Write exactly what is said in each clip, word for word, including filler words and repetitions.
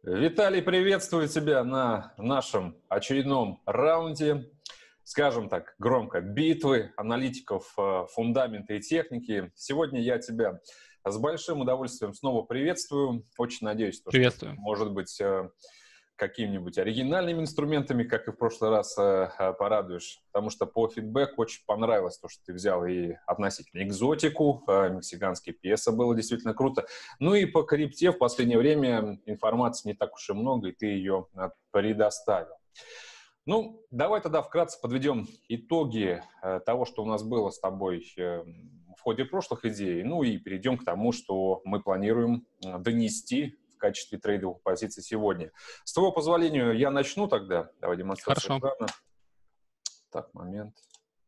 Виталий, приветствую тебя на нашем очередном раунде, скажем так, громко, битвы аналитиков э, фундамента и техники. Сегодня я тебя с большим удовольствием снова приветствую. Очень надеюсь, то, что, Приветствую. может быть, э, какими-нибудь оригинальными инструментами, как и в прошлый раз, э, э, порадуешь. Потому что по фидбэку очень понравилось то, что ты взял и относительно экзотику, э, мексиканский песо было действительно круто. Ну и по крипте в последнее время информации не так уж и много, и ты ее э, предоставил. Ну, давай тогда вкратце подведем итоги э, того, что у нас было с тобой э, в ходе прошлых идей, ну и перейдем к тому, что мы планируем э, донести в качестве трейдовых позиций сегодня. С твоего позволения я начну тогда. Давай демонстрацию Хорошо. экрана. Так, момент.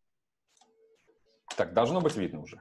Так, должно быть видно уже.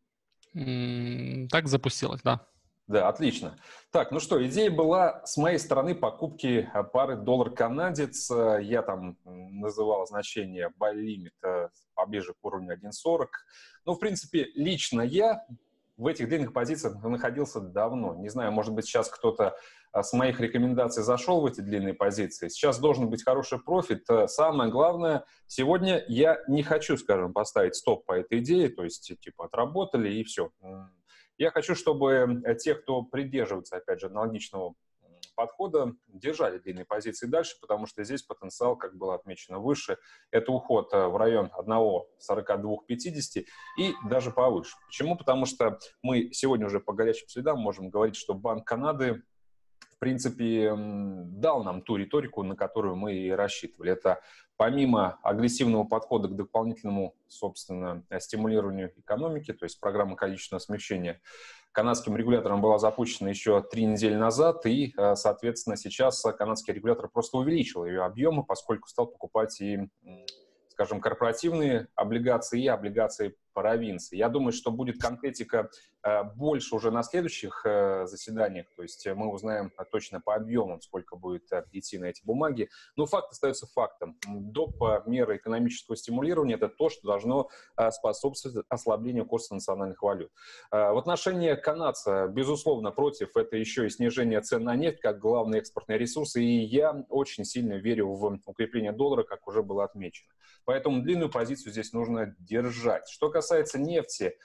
М, Так запустилось, да. Да, отлично. Так, ну что, идея была с моей стороны покупки а, пары доллар-канадец. А, Я там м, называл значение buy limit а, поближе к уровню один сорок. Ну, в принципе, лично я в этих длинных позициях находился давно. Не знаю, может быть, сейчас кто-то а, с моих рекомендаций зашел в эти длинные позиции. Сейчас должен быть хороший профит. А, Самое главное, сегодня я не хочу, скажем, поставить стоп по этой идее, то есть, типа, отработали и все. Я хочу, чтобы те, кто придерживается, опять же, аналогичного подхода, держали длинные позиции дальше, потому что здесь потенциал, как было отмечено выше, это уход в район один сорок два пятьдесят и даже повыше. Почему? Потому что мы сегодня уже по горячим следам можем говорить, что Банк Канады в принципе, дал нам ту риторику, на которую мы и рассчитывали. Это помимо агрессивного подхода к дополнительному, собственно, стимулированию экономики, то есть программа количественного смягчения, канадским регулятором была запущена еще три недели назад, и, соответственно, сейчас канадский регулятор просто увеличил ее объемы, поскольку стал покупать и, скажем, корпоративные облигации и облигации провинции. Я думаю, что будет конкретика э, больше уже на следующих э, заседаниях, то есть мы узнаем э, точно по объемам, сколько будет э, идти на эти бумаги. Но факт остается фактом. Доп. Меры экономического стимулирования – это то, что должно э, способствовать ослаблению курса национальных валют. Э, в отношении канадца, безусловно, против это еще и снижение цен на нефть, как главный экспортный ресурс, и я очень сильно верю в укрепление доллара, как уже было отмечено. Поэтому длинную позицию здесь нужно держать. Что касается нефти,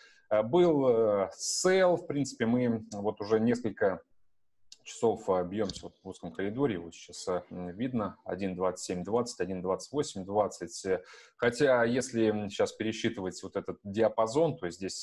был сейл, в принципе, мы вот уже несколько часов бьемся вот в узком коридоре, вот сейчас видно один двадцать семь двадцать, один двадцать восемь двадцать. Хотя, если сейчас пересчитывать вот этот диапазон, то здесь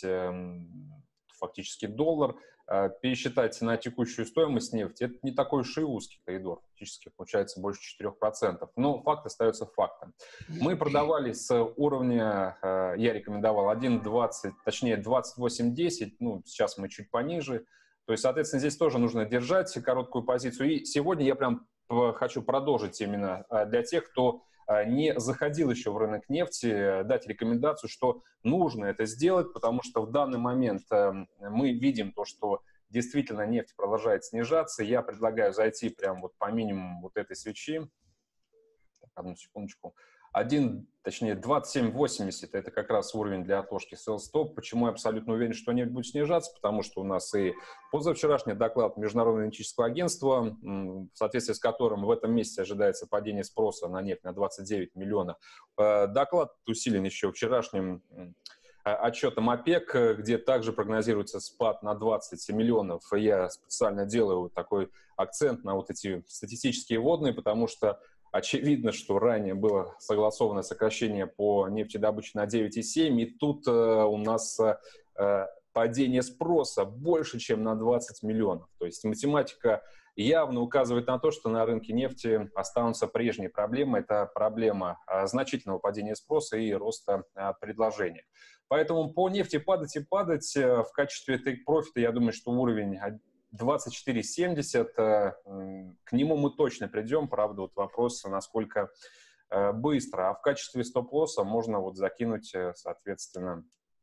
фактически доллар, пересчитать на текущую стоимость нефти, это не такой уж и узкий коридор, фактически получается больше четырёх процентов. Но факт остается фактом. Мы продавали с уровня, я рекомендовал один двадцать, точнее двадцать восемь десять, ну сейчас мы чуть пониже. То есть, соответственно, здесь тоже нужно держать короткую позицию. И сегодня я прям хочу продолжить именно для тех, кто не заходил еще в рынок нефти, дать рекомендацию, что нужно это сделать, потому что в данный момент мы видим то, что действительно нефть продолжает снижаться. Я предлагаю зайти прямо вот по минимуму вот этой свечи. Так, одну секундочку. один, точнее, двадцать семь восемьдесят – это как раз уровень для отложки sell stop. Почему я абсолютно уверен, что нефть будет снижаться? Потому что у нас и позавчерашний доклад Международного энергетического агентства, в соответствии с которым в этом месяце ожидается падение спроса на нефть на двадцать девять миллионов. Доклад усилен еще вчерашним отчетом ОПЕК, где также прогнозируется спад на двадцать миллионов. Я специально делаю такой акцент на вот эти статистические вводные, потому что очевидно, что ранее было согласовано сокращение по нефтедобыче на девять целых семь десятых, и тут э, у нас э, падение спроса больше, чем на двадцать миллионов. То есть математика явно указывает на то, что на рынке нефти останутся прежние проблемы. Это проблема э, значительного падения спроса и роста э, предложения. Поэтому по нефти падать и падать. Э, в качестве тейк-профита, я думаю, что уровень двадцать четыре семьдесят, к нему мы точно придем, правда, вот вопрос, насколько быстро. А в качестве стоп-лосса можно вот закинуть, соответственно,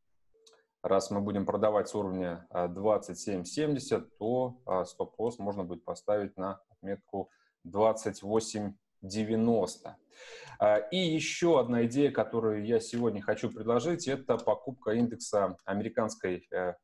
раз мы будем продавать с уровня двадцать семь семьдесят, то стоп-лосс можно будет поставить на отметку двадцать восемь девяносто. И еще одна идея, которую я сегодня хочу предложить, это покупка индекса американской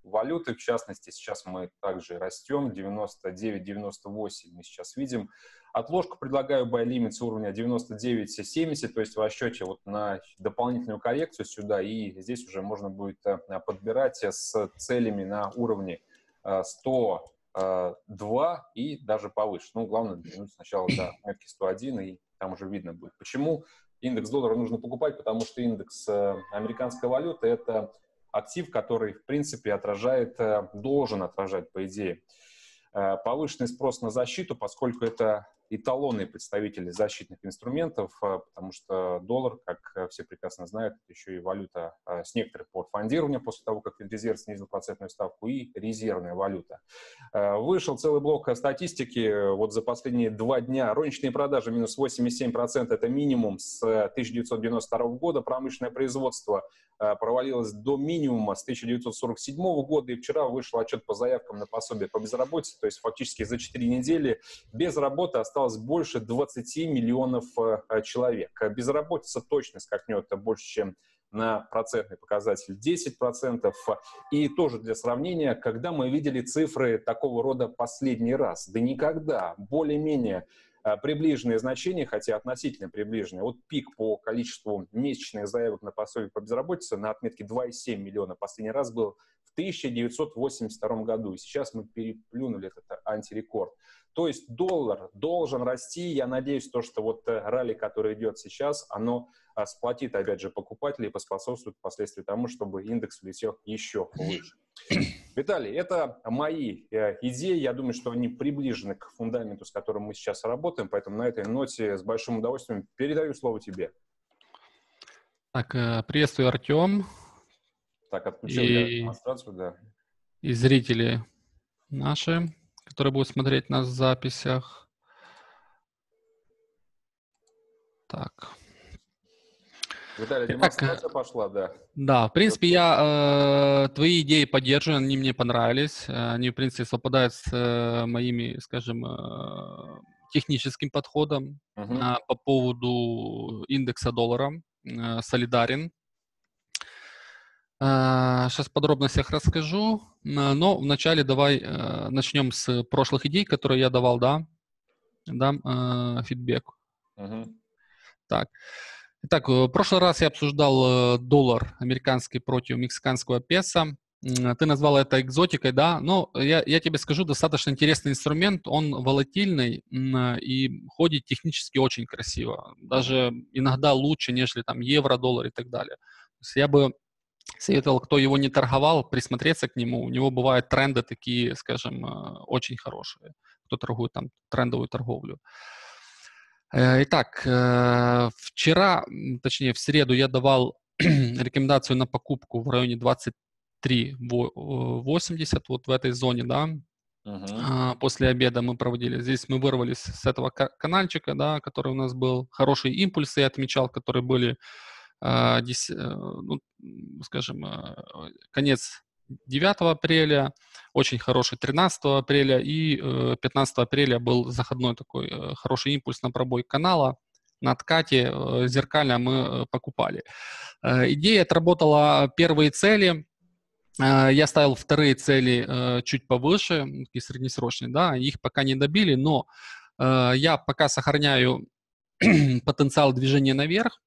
валюты, в частности, сейчас мы также растем, девяносто девять девяносто восемь мы сейчас видим. Отложку предлагаю buy limit с уровня девяносто девять семьдесят, то есть в расчете вот на дополнительную коррекцию сюда, и здесь уже можно будет подбирать с целями на уровне сто два и даже повыше. Ну, главное, дотянуть сначала до отметки сто один, и там уже видно будет. Почему индекс доллара нужно покупать? Потому что индекс американской валюты – это актив, который, в принципе, отражает, должен отражать, по идее, повышенный спрос на защиту, поскольку это эталонные представители защитных инструментов, потому что доллар, как все прекрасно знают, это еще и валюта с некоторых пор фондирования после того, как Федрезерв снизил процентную ставку, и резервная валюта. Вышел целый блок статистики. Вот за последние два дня розничные продажи минус восемьдесят семь процентов, это минимум с тысяча девятьсот девяносто второго года. Промышленное производство провалилось до минимума с тысяча девятьсот сорок седьмого года, и вчера вышел отчет по заявкам на пособие по безработице, то есть фактически за четыре недели без работы осталось больше двадцати миллионов человек. Безработица точно скакнет больше, чем на процентный показатель десять процентов. И тоже для сравнения, когда мы видели цифры такого рода последний раз? Да никогда. Более-менее приближенные значения, хотя относительно приближенные. Вот пик по количеству месячных заявок на пособие по безработице на отметке два и семь миллиона последний раз был в тысяча девятьсот восемьдесят втором году. И сейчас мы переплюнули этот антирекорд. То есть доллар должен расти. Я надеюсь, то, что вот ралли, который идет сейчас, оно сплотит, опять же, покупателей и поспособствует впоследствии тому, чтобы индекс улетел еще выше. Виталий, это мои э, идеи. Я думаю, что они приближены к фундаменту, с которым мы сейчас работаем. Поэтому на этой ноте с большим удовольствием передаю слово тебе. Так, приветствую, Артем. Так, отключил и... я демонстрацию, да. И зрители наши, которые будут смотреть нас в записях. Так. Виталий, демонстрация Итак, пошла, да. Да, в принципе, я э, твои идеи поддерживаю, они мне понравились. Они, в принципе, совпадают с э, моими, скажем, э, техническим подходом uh-huh. э, по поводу индекса доллара. Э, солидарен. Э, сейчас подробно всех расскажу. Э, но вначале давай э, начнем с прошлых идей, которые я давал, да? Дам э, фидбэк. Uh-huh. Так. Итак, в прошлый раз я обсуждал доллар американский против мексиканского песо. Ты назвал это экзотикой, да? Но я, я тебе скажу, достаточно интересный инструмент. Он волатильный и ходит технически очень красиво. Даже иногда лучше, нежели там евро, доллар и так далее. То есть я бы советовал, кто его не торговал, присмотреться к нему. У него бывают тренды такие, скажем, очень хорошие. Кто торгует там трендовую торговлю. Итак, вчера, точнее в среду я давал рекомендацию на покупку в районе двадцать три восемьдесят, вот в этой зоне, да. Uh-huh. После обеда мы проводили. Здесь мы вырвались с этого канальчика, да, который у нас был. Хорошие импульсы я отмечал, которые были, ну, скажем, конец девятого апреля, очень хороший тринадцатого апреля, и пятнадцатого апреля был заходной такой хороший импульс на пробой канала. На откате зеркально мы покупали. Идея отработала первые цели. Я ставил вторые цели чуть повыше, такие среднесрочные, да, их пока не добили, но я пока сохраняю потенциал движения наверх.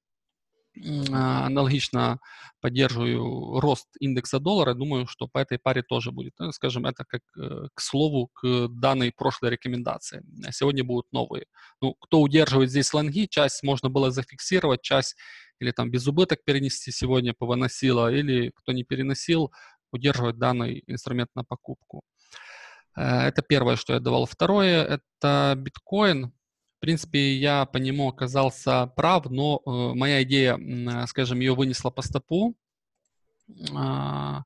Аналогично поддерживаю рост индекса доллара. Думаю, что по этой паре тоже будет. Ну, скажем, это как к слову к данной прошлой рекомендации. Сегодня будут новые. Ну, кто удерживает здесь лонги, часть можно было зафиксировать, часть или там без убыток перенести сегодня повыносило, или кто не переносил, удерживать данный инструмент на покупку. Это первое, что я давал. Второе, это биткоин. В принципе, я по нему оказался прав, но э, моя идея, э, скажем, ее вынесла по стопу. А,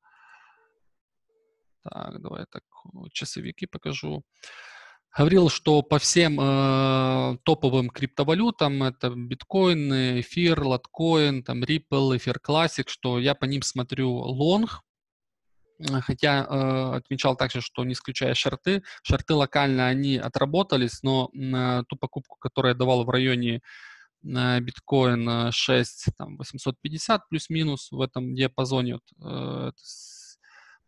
так, давай я так часовики покажу. Говорил, что по всем э, топовым криптовалютам, это биткоин, эфир, лоткоин, там Ripple, эфир Classic, что я по ним смотрю лонг. Хотя э, отмечал также, что не исключая шорты, шорты локально они отработались, но э, ту покупку, которую я давал в районе э, биткоин шесть, там, восемьсот пятьдесят плюс-минус в этом диапазоне, вот, э,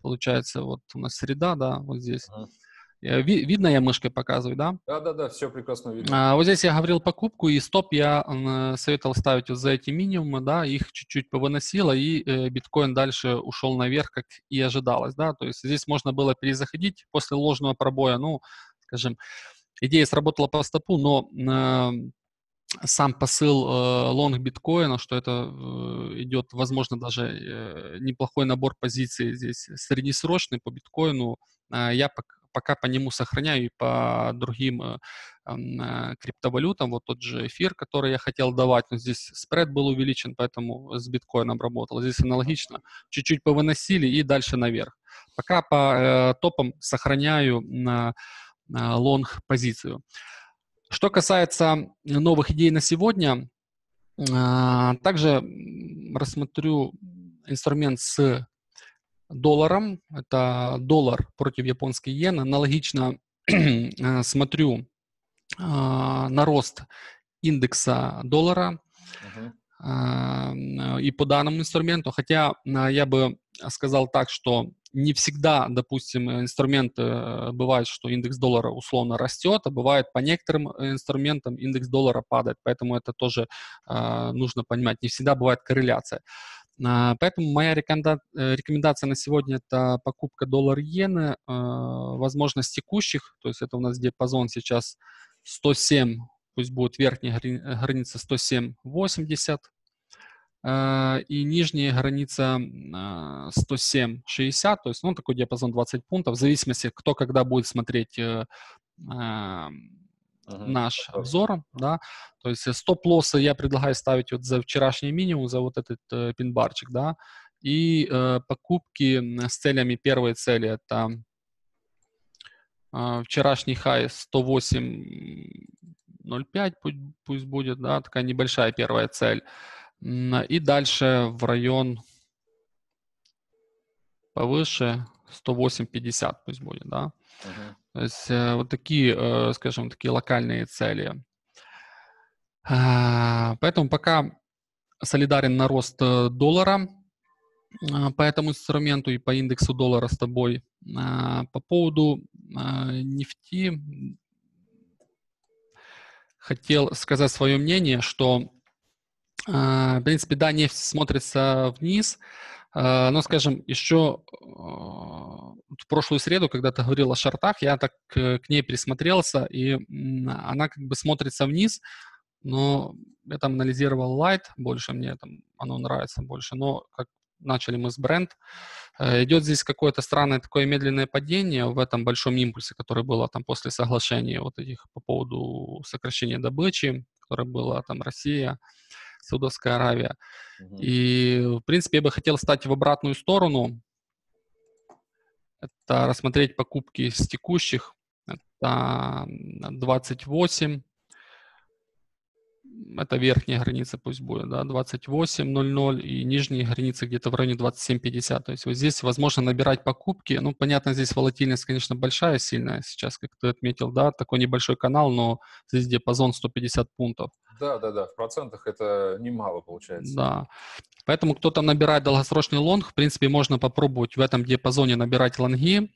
получается, вот у нас среда, да, вот здесь. Uh-huh. Видно, я мышкой показываю, да? Да-да-да, все прекрасно видно. А, вот здесь я говорил покупку, и стоп я э, советовал ставить вот за эти минимумы, да, их чуть-чуть повыносило, и э, биткоин дальше ушел наверх, как и ожидалось, да, то есть здесь можно было перезаходить после ложного пробоя, ну, скажем, идея сработала по стопу, но э, сам посыл э, лонг биткоина, что это э, идет, возможно, даже э, неплохой набор позиций здесь среднесрочный по биткоину, э, я пока пока по нему сохраняю и по другим э, э, криптовалютам. Вот тот же эфир, который я хотел давать, но здесь спред был увеличен, поэтому с биткоином работал. Здесь аналогично. Чуть-чуть повыносили и дальше наверх. Пока по э, топам сохраняю на, на лонг позицию. Что касается новых идей на сегодня, э, также рассмотрю инструмент с долларом, это доллар против японской иены. Аналогично смотрю э, на рост индекса доллара uh-huh. э, и по данному инструменту, хотя э, я бы сказал так, что не всегда, допустим, инструменты э, бывает, что индекс доллара условно растет, а бывает по некоторым инструментам индекс доллара падает, поэтому это тоже э, нужно понимать. Не всегда бывает корреляция. Поэтому моя рекомендация на сегодня – это покупка доллар-иены, возможно, с текущих, то есть это у нас диапазон сейчас сто семь, пусть будет верхняя граница сто семь восемьдесят, и нижняя граница сто семь шестьдесят, то есть ну, такой диапазон двадцать пунктов, в зависимости, кто когда будет смотреть Uh-huh. наш обзор, да, то есть стоп-лоссы я предлагаю ставить вот за вчерашний минимум, за вот этот э, пин-барчик, да, и э, покупки с целями, первой цели это э, вчерашний хай сто восемь ноль пять пусть, пусть будет, да, такая небольшая первая цель, и дальше в район повыше сто восемь пятьдесят пусть будет, да. Uh-huh. То есть э, вот такие, э, скажем, такие локальные цели. А, поэтому пока солидарен на рост доллара а, по этому инструменту и по индексу доллара с тобой. А, по поводу а, нефти хотел сказать свое мнение, что, а, в принципе, да, нефть смотрится вниз, но, скажем, еще в прошлую среду, когда ты говорил о шортах, я так к ней присмотрелся, и она как бы смотрится вниз, но я там анализировал Light, больше мне там оно нравится больше, но как начали мы с Brent, идет здесь какое-то странное такое медленное падение в этом большом импульсе, который было там после соглашения вот этих по поводу сокращения добычи, которое было там Россия, Саудовская Аравия. Uh-huh. И, в принципе, я бы хотел стать в обратную сторону. Это рассмотреть покупки с текущих. Это двадцать восемь. Это верхняя граница пусть будет, да, двадцать восемь ноль ноль, и нижние границы где-то в районе двадцать семь пятьдесят. То есть вот здесь возможно набирать покупки. Ну, понятно, здесь волатильность, конечно, большая, сильная сейчас, как ты отметил, да, такой небольшой канал, но здесь диапазон сто пятьдесят пунктов. Да, да, да, в процентах это немало получается. Да, поэтому кто-то набирает долгосрочный лонг, в принципе, можно попробовать в этом диапазоне набирать лонги.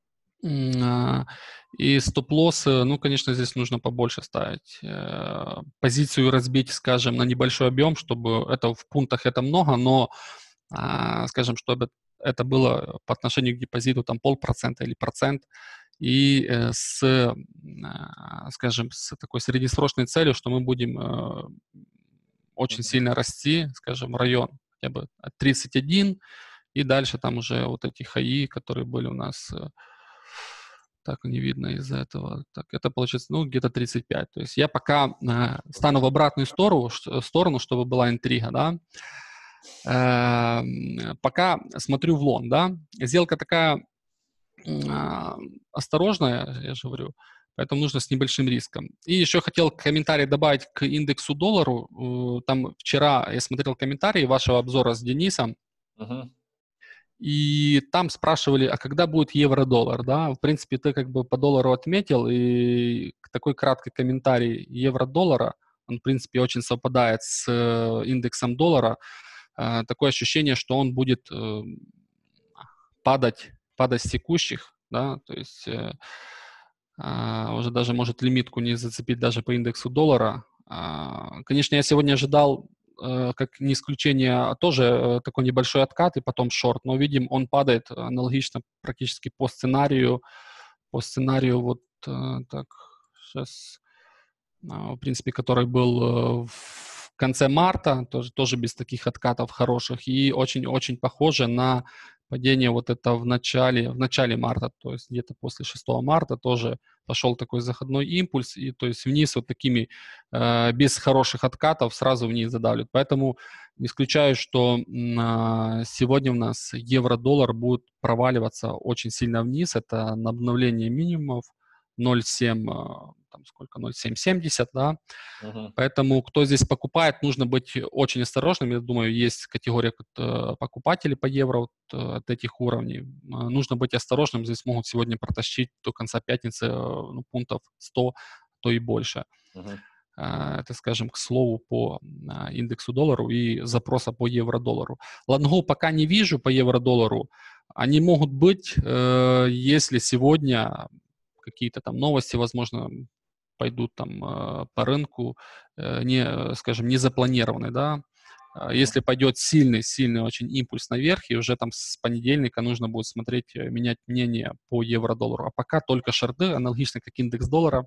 И стоп-лоссы, ну, конечно, здесь нужно побольше ставить. Позицию разбить, скажем, на небольшой объем, чтобы это в пунктах это много, но, скажем, чтобы это было по отношению к депозиту там полпроцента или процент, и с, скажем, с такой среднесрочной целью, что мы будем очень сильно расти, скажем, район хотя бы тридцать один, и дальше там уже вот эти хаи, которые были у нас... Так, не видно из-за этого. Так, это получается, ну, где-то тридцать пять. То есть я пока э, стану в обратную сторону, сторону, чтобы была интрига, да. Э, пока смотрю в лонг, да. Сделка такая э, осторожная, я же говорю, поэтому нужно с небольшим риском. И еще хотел комментарий добавить к индексу доллару. Э, там вчера я смотрел комментарии вашего обзора с Денисом. Uh-huh. И там спрашивали, а когда будет евро-доллар, да? В принципе, ты как бы по доллару отметил, и такой краткий комментарий евро-доллара, он, в принципе, очень совпадает с индексом доллара. Такое ощущение, что он будет падать падать с текущих, да, то есть э, э, уже даже может лимитку не зацепить даже по индексу доллара. Э, конечно, я сегодня ожидал, э, как не исключение, тоже э, такой небольшой откат и потом шорт, но видим, он падает аналогично практически по сценарию, по сценарию вот э, так, сейчас, э, в принципе, который был э, в конце марта, тоже, тоже без таких откатов хороших, и очень-очень похоже на падение вот это в начале, в начале марта, то есть где-то после шестого марта тоже пошел такой заходной импульс, и то есть вниз вот такими, э, без хороших откатов сразу вниз задавливает. Поэтому не исключаю, что э, сегодня у нас евро-доллар будет проваливаться очень сильно вниз, это на обновление минимумов ноль целых семь, э, там сколько, ноль целых семь семьдесят, да. Uh-huh. Поэтому, кто здесь покупает, нужно быть очень осторожным. Я думаю, есть категория э, покупателей по евро вот, э, от этих уровней. Э, нужно быть осторожным. Здесь могут сегодня протащить до конца пятницы э, ну, пунктов сто, то и больше. Uh-huh. э, это, скажем, к слову, по э, индексу доллару и запроса по евро-доллару. Лонгов пока не вижу по евро-доллару. Они могут быть, э, если сегодня какие-то там новости, возможно, пойдут там э, по рынку, э, не, скажем, не запланированные, да. Если пойдет сильный, сильный очень импульс наверх, и уже там с понедельника нужно будет смотреть, менять мнение по евро-доллару. А пока только шорты, аналогично как индекс доллара,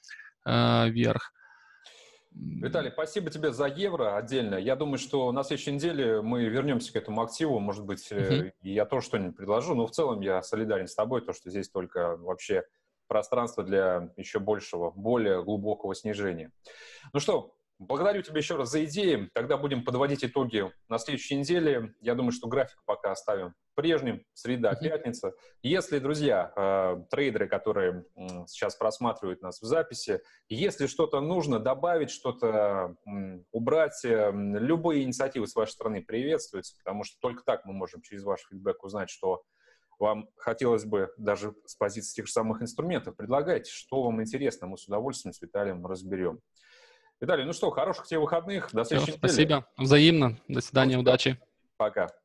э, вверх. Виталий, спасибо тебе за евро отдельно. Я думаю, что на следующей неделе мы вернемся к этому активу. Может быть, uh-huh. я тоже что-нибудь предложу. Но в целом я солидарен с тобой, то, что здесь только вообще пространство для еще большего, более глубокого снижения. Ну что, благодарю тебя еще раз за идеи. Тогда будем подводить итоги на следующей неделе. Я думаю, что график пока оставим прежним. Среда, uh-huh. пятница. Если, друзья, э, трейдеры, которые э, сейчас просматривают нас в записи, если что-то нужно добавить, что-то э, убрать, э, любые инициативы с вашей стороны приветствуются, потому что только так мы можем через ваш фидбэк узнать, что вам хотелось бы даже с позиции тех же самых инструментов. Предлагайте, что вам интересно, мы с удовольствием с Виталием разберем. Виталий, ну что, хороших тебе выходных, до следующей недели. Спасибо, взаимно, до свидания, удачи. Пока.